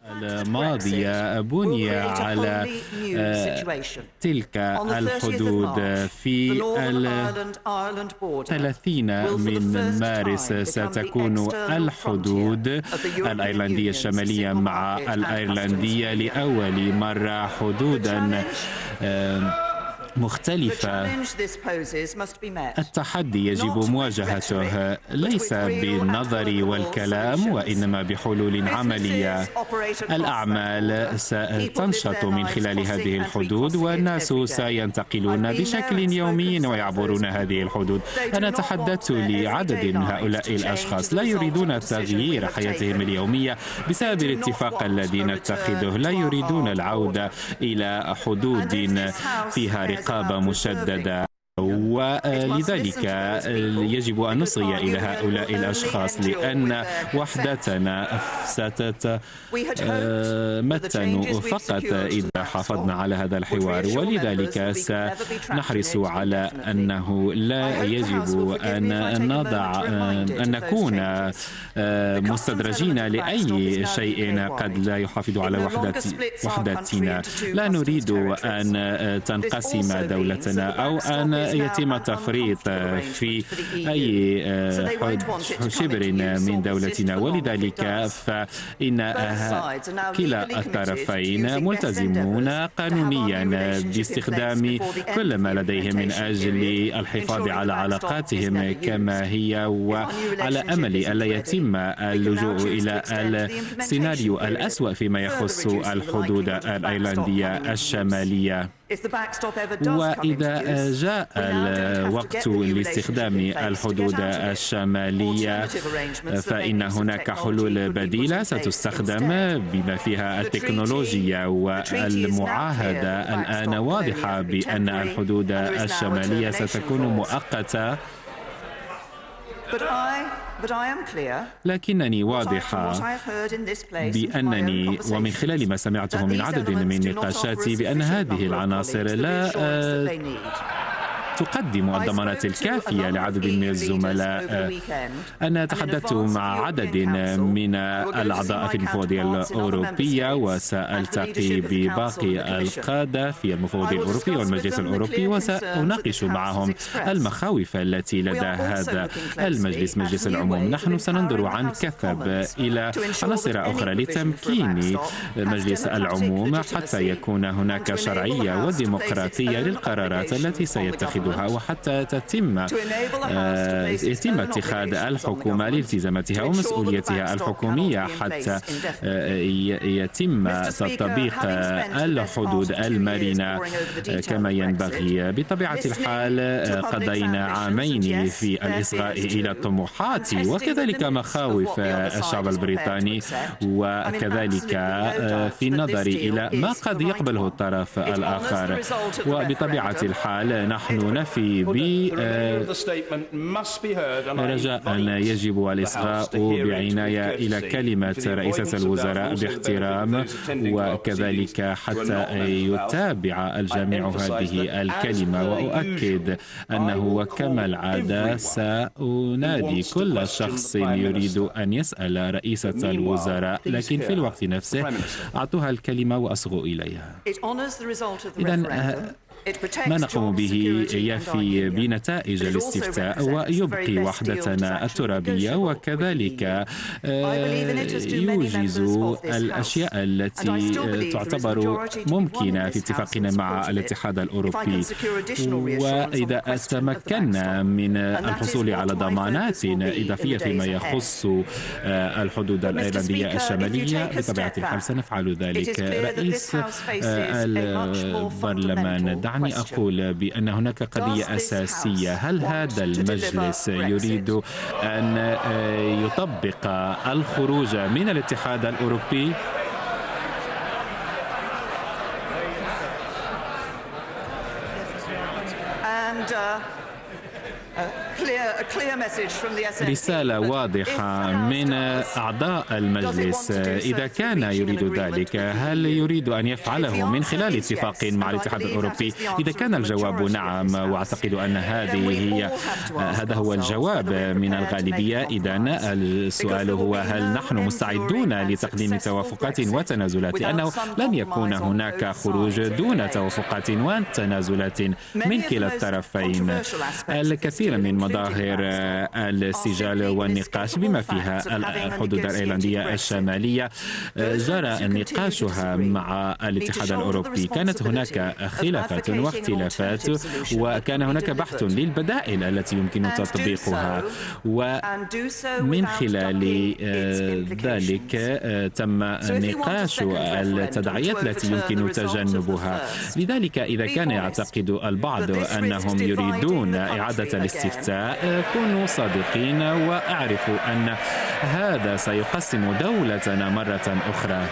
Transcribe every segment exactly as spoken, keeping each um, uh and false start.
الماضية بني على تلك الحدود. في الثلاثين من مارس ستكون الحدود الأيرلندية الشمالية مع الأيرلندية لأول مرة حدودا مختلفة. التحدي يجب مواجهته ليس بالنظر والكلام وإنما بحلول عملية. الأعمال ستنشط من خلال هذه الحدود والناس سينتقلون بشكل يومي ويعبرون هذه الحدود. أنا تحدثت لعدد من هؤلاء الأشخاص لا يريدون تغيير حياتهم اليومية بسبب الاتفاق الذي نتخذه، لا يريدون العودة إلى حدود فيها رقابة مشددة، ولذلك يجب أن نصغي إلى هؤلاء الأشخاص لأن وحدتنا ستتمتن فقط إذا حافظنا على هذا الحوار. ولذلك سنحرص على أنه لا يجب أن نضع أن نكون مستدرجين لأي شيء قد لا يحافظ على وحدتنا. لا نريد أن تنقسم دولتنا أو أن يتم تفريط في أي شبر من دولتنا، ولذلك فإن كلا الطرفين ملتزمون قانونيا باستخدام كل ما لديهم من أجل الحفاظ على علاقاتهم كما هي، وعلى أمل ألا يتم اللجوء إلى السيناريو الأسوأ فيما يخص الحدود الأيرلندية الشمالية. وإذا جاء الوقت لاستخدام الحدود الشمالية فإن هناك حلول بديلة ستستخدم بما فيها التكنولوجيا، والمعاهدة الآن واضحة بأن الحدود الشمالية ستكون مؤقتة. لكنني واضحة بأنني ومن خلال ما سمعته من عدد من نقاشاتي بأن هذه العناصر لا تقدم الضمانات الكافية لعدد من الزملاء. أنا تحدثت مع عدد من الأعضاء في المفوضية الأوروبية وسألتقي بباقي القادة في المفوضية الأوروبية والمجلس الأوروبي وسأناقش معهم المخاوف التي لدى هذا المجلس مجلس العموم. نحن سننظر عن كثب إلى عناصر أخرى لتمكين مجلس العموم حتى يكون هناك شرعية وديمقراطية للقرارات التي سيتخذ وحتى تتم يتم اتخاذ الحكومة لالتزاماتها ومسؤوليتها الحكومية حتى يتم تطبيق الحدود المرنة كما ينبغي. بطبيعة الحال قضينا عامين في الإصغاء إلى الطموحات وكذلك مخاوف الشعب البريطاني وكذلك في النظر إلى ما قد يقبله الطرف الآخر. وبطبيعة الحال نحن نفي برجاء يجب الإصغاء بعناية إلى كلمة رئيسة الوزراء باحترام وكذلك حتى يتابع الجميع هذه الكلمة. وأؤكد أنه كما العادة سأنادي كل شخص يريد أن يسأل رئيسة الوزراء لكن في الوقت نفسه أعطوها الكلمة وأصغوا إليها. إذن ما نقوم به يفي بنتائج الاستفتاء ويبقي وحدتنا الترابية وكذلك يوجز الأشياء التي تعتبر ممكنة في اتفاقنا مع الاتحاد الأوروبي. وإذا تمكنا من الحصول على ضمانات إضافية فيما يخص الحدود الأيرلندية الشمالية بطبيعة الحال سنفعل ذلك. رئيس البرلمان، دعني أقول بأن هناك قضية أساسية. هل هذا المجلس يريد أن يطبق الخروج من الاتحاد الأوروبي؟ رسالة واضحة من أعضاء المجلس. إذا كان يريد ذلك، هل يريد أن يفعله من خلال اتفاق مع الاتحاد الأوروبي؟ إذا كان الجواب نعم، وأعتقد أن هذه هي هذا هو الجواب من الغالبية، إذن السؤال هو هل نحن مستعدون لتقديم توافقات وتنازلات؟ لأنه لن يكون هناك خروج دون توافقات وتنازلات من كلا الطرفين. الكثير من مظاهر السجال والنقاش بما فيها الحدود الأيرلندية الشمالية جرى نقاشها مع الاتحاد الأوروبي. كانت هناك خلافات واختلافات، وكان هناك بحث للبدائل التي يمكن تطبيقها، ومن خلال ذلك تم نقاش التداعيات التي يمكن تجنبها. لذلك إذا كان يعتقد البعض أنهم يريدون إعادة الاستفتاء، كونوا صادقين وأعرفوا أن هذا سيقسم دولتنا مرة أخرى.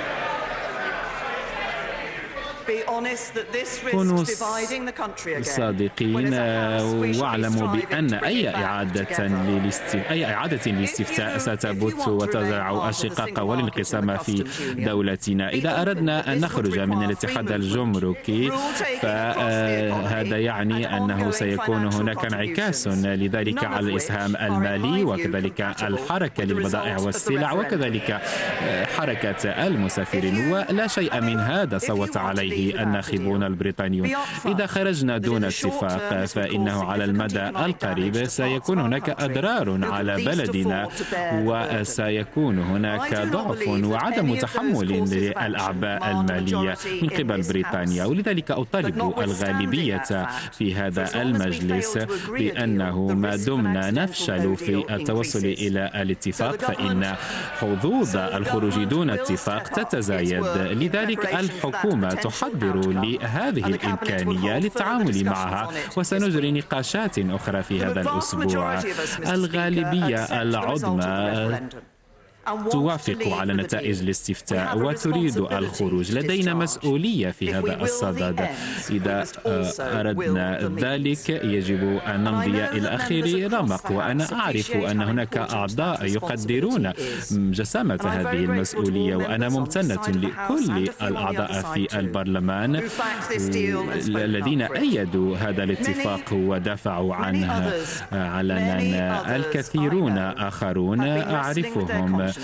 كونوا صادقين واعلموا بأن أي إعادة للاستفتاء أي إعادة للاستفتاء ستبث وتزرع الشقاق والانقسام في دولتنا. إذا أردنا أن نخرج من الاتحاد الجمركي، فهذا يعني أنه سيكون هناك انعكاس لذلك على الإسهام المالي، وكذلك الحركة للبضائع والسلع، وكذلك حركة المسافرين، ولا شيء من هذا صوت عليه الناخبون البريطانيون. إذا خرجنا دون اتفاق، فإنه على المدى القريب سيكون هناك أضرار على بلدنا، وسيكون هناك ضعف وعدم تحمل للأعباء المالية من قبل بريطانيا. ولذلك أطالب الغالبية في هذا المجلس بأنه ما دمنا نفشل في التوصل إلى الاتفاق، فإن حظوظ الخروج دون اتفاق تتزايد. لذلك الحكومة تحضر لهذه الإمكانية للتعامل معها، وسنجري نقاشات أخرى في هذا الأسبوع. الغالبية العظمى توافق على نتائج الاستفتاء وتريد الخروج. لدينا مسؤولية في هذا الصدد. إذا أردنا ذلك يجب أن نمضي إلى آخر رمق، وأنا أعرف أن هناك أعضاء يقدرون جسامة هذه المسؤولية، وأنا ممتنة لكل الأعضاء في البرلمان الذين أيدوا هذا الاتفاق ودافعوا عنه علنا. الكثيرون آخرون أعرفهم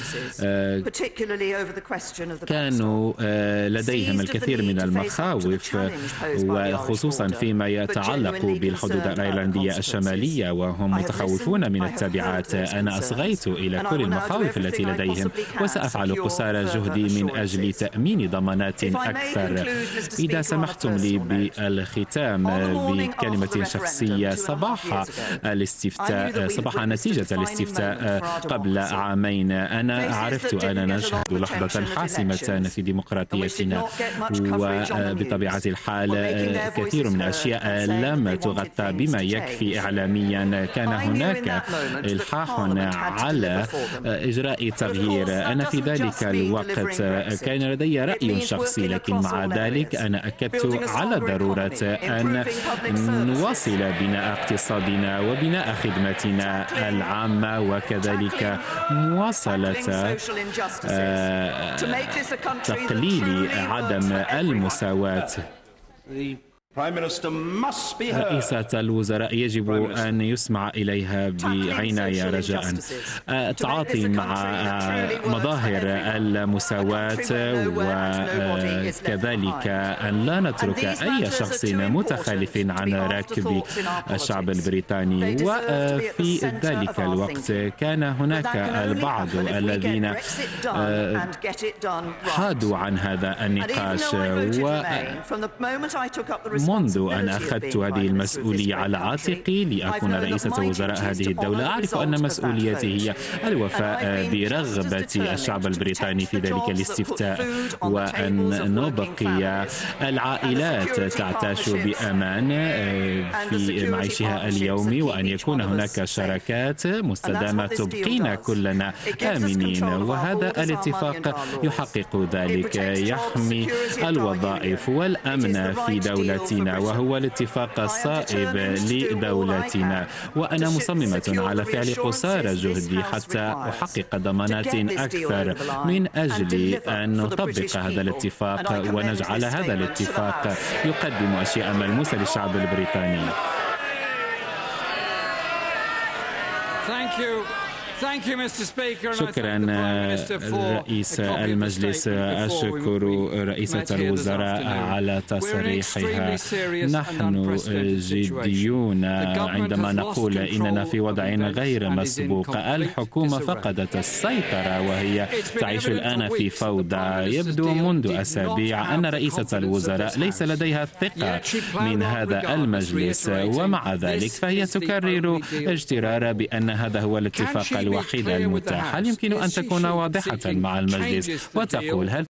كانوا لديهم الكثير من المخاوف، وخصوصا فيما يتعلق بالحدود الأيرلندية الشمالية، وهم متخوفون من التبعات. أنا أصغيت إلى كل المخاوف التي لديهم، وسأفعل قصارى جهدي من أجل تأمين ضمانات أكثر. إذا سمحتم لي بالختام بكلمة شخصية، صباح الاستفتاء صباح نتيجة الاستفتاء قبل عامين، أنا عرفت أننا نشهد لحظة حاسمة في ديمقراطيتنا، وبطبيعة الحال كثير من الأشياء لم تغطى بما يكفي إعلاميا. كان هناك إلحاح على إجراء تغيير. أنا في ذلك الوقت كان لدي رأي شخصي، لكن مع ذلك أنا أكدت على ضرورة أن نواصل بناء اقتصادنا وبناء خدمتنا العامة، وكذلك مواصلة تقليل عدم المساواة. رئيسة الوزراء يجب أن يسمع إليها بعناية رجاء. التعاطي مع مظاهر المساواة، وكذلك أن لا نترك أي شخص متخلف عن راكب الشعب البريطاني. وفي ذلك الوقت كان هناك البعض الذين حادوا عن هذا النقاش، منذ أن أخذت هذه المسؤولية على عاتقي لأكون رئيسة وزراء هذه الدولة، أعرف أن مسؤوليتي هي الوفاء برغبة الشعب البريطاني في ذلك الاستفتاء، وأن نبقي العائلات تعتاش بأمان في معيشها اليومي، وأن يكون هناك شراكات مستدامة تبقينا كلنا آمنين. وهذا الاتفاق يحقق ذلك، يحمي الوظائف والأمن في دولتي علينا وهو الاتفاق الصائب لدولتنا، وأنا مصممة على فعل قصارى جهدي حتى أحقق ضمانات أكثر من أجل أن نطبق هذا الاتفاق ونجعل هذا الاتفاق يقدم أشياء ملموسة للشعب البريطاني. شكرا رئيس المجلس. أشكر رئيسة الوزراء على تصريحها. نحن جديون عندما نقول إننا في وضع غير مسبوق. الحكومة فقدت السيطرة وهي تعيش الآن في فوضى. يبدو منذ أسابيع أن رئيسة الوزراء ليس لديها الثقة من هذا المجلس، ومع ذلك فهي تكرر اجترارا بأن هذا هو الاتفاق الوحيد المتاح. هل يمكن أن تكون واضحة مع المجلس وتقول هل